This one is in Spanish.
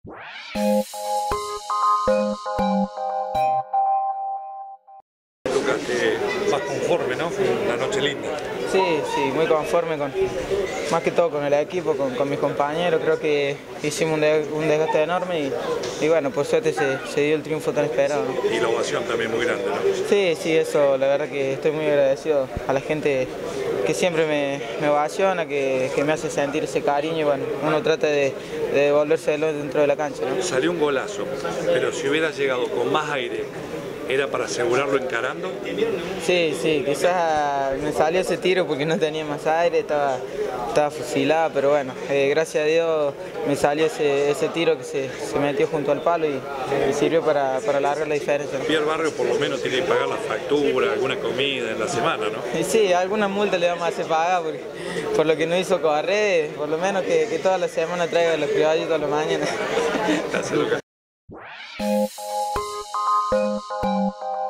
Más conforme, ¿no? Una noche linda. Sí, muy conforme, más que todo con el equipo, con mis compañeros. Creo que hicimos un desgaste enorme y bueno, por suerte se dio el triunfo tan esperado, ¿no? Y la ovación también muy grande, ¿no? Sí, eso, la verdad que estoy muy agradecido a la gente que siempre me ovaciona, que me hace sentir ese cariño y bueno, uno trata de devolvérselo dentro de la cancha, ¿no? Salió un golazo, pero si hubiera llegado con más aire, ¿era para asegurarlo encarando? Sí, quizás me salió ese tiro porque no tenía más aire, estaba fusilada, pero bueno, gracias a Dios me salió ese tiro que se metió junto al palo y sirvió para alargar la diferencia, ¿no? Pierre Barrio por lo menos tiene que pagar la factura, alguna comida en la semana, ¿no? Y sí, alguna multa le vamos a hacer pagar por lo que no hizo correr, por lo menos que toda la semana traiga los criollitos a la mañana. Gracias, Lucas.